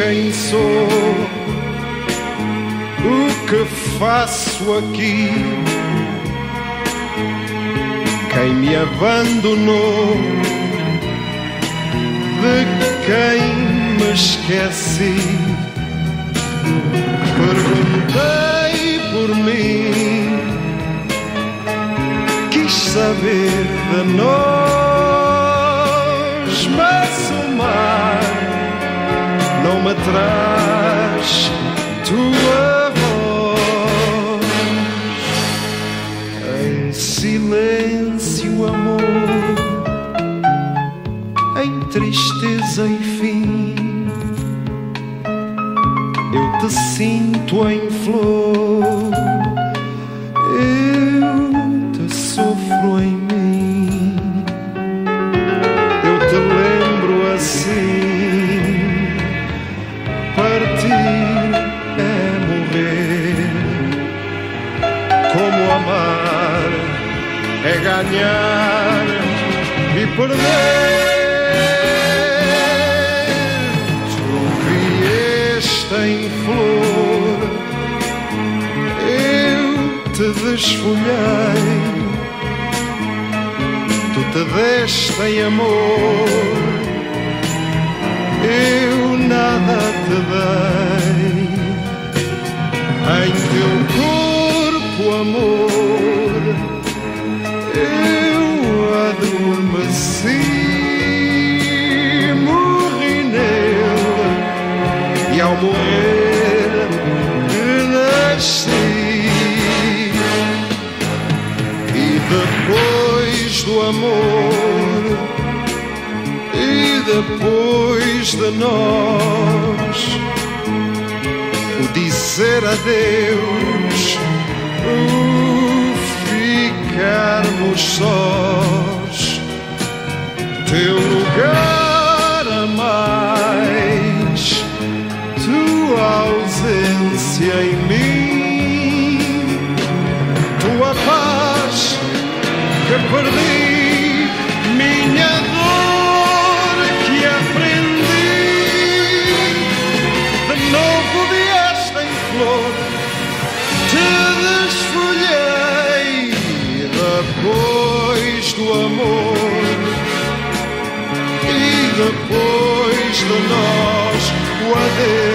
quem sou, o que faço aqui. Quem me abandonou, de quem me esqueci. Perguntei por mim, quis saber de nós, mas o mar não me traz tua voz. Em silêncio, amor, em tristeza e fim, eu te sinto em flor, eu te sofro em mim. Eu te lembro assim, partir é morrer. Como amar é ganhar e perder. Em flor, eu te desfolhei, tu te deste em amor, eu nada te dei. Em teu corpo, amor, eu adormeci. E ao morrer renasci. E depois do amor, e depois de nós, o dizer adeus, o ficarmos sós, teu lugar a mais, tua ausência em mim, tua paz que perdi, minha dor que aprendi. De novo vieste em flor, te desfolhei. Depois do amor e depois de nós, o adeus.